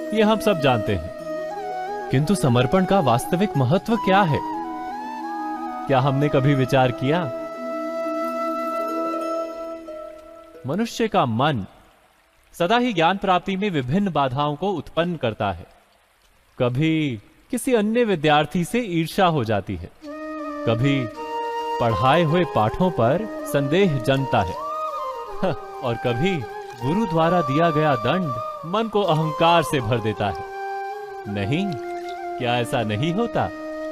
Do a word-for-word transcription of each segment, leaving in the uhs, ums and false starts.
ये हम सब जानते हैं, किंतु समर्पण का वास्तविक महत्व क्या है? क्या हमने कभी विचार किया? मनुष्य का मन सदा ही ज्ञान प्राप्ति में विभिन्न बाधाओं को उत्पन्न करता है। कभी किसी अन्य विद्यार्थी से ईर्ष्या हो जाती है, कभी पढ़ाए हुए पाठों पर संदेह जन्मता है, और कभी गुरु द्वारा दिया गया दंड मन को अहंकार से भर देता है। नहीं, क्या ऐसा नहीं होता?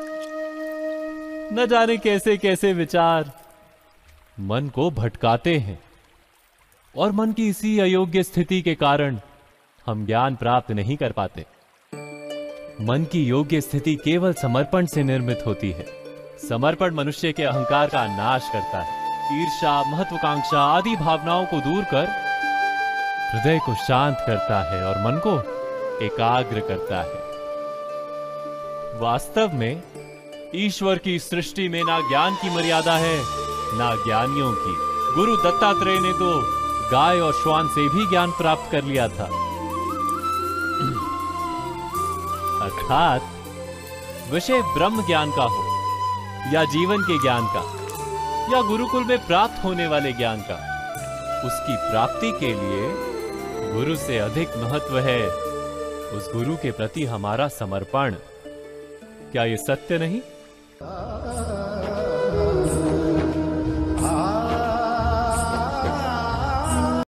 न जाने कैसे कैसे विचार मन को भटकाते हैं, और मन की इसी अयोग्य स्थिति के कारण हम ज्ञान प्राप्त नहीं कर पाते। मन की योग्य स्थिति केवल समर्पण से निर्मित होती है। समर्पण मनुष्य के अहंकार का नाश करता है, ईर्ष्या, महत्वाकांक्षा आदि भावनाओं को दूर कर हृदय को शांत करता है और मन को एकाग्र करता है। वास्तव में ईश्वर की सृष्टि में ना ज्ञान की मर्यादा है, ना ज्ञानियों की। गुरु दत्तात्रेय ने तो गाय और श्वान से भी ज्ञान प्राप्त कर लिया था। अर्थात विषय ब्रह्म ज्ञान का हो या जीवन के ज्ञान का या गुरुकुल में प्राप्त होने वाले ज्ञान का, उसकी प्राप्ति के लिए गुरु से अधिक महत्व है उस गुरु के प्रति हमारा समर्पण। क्या ये सत्य नहीं?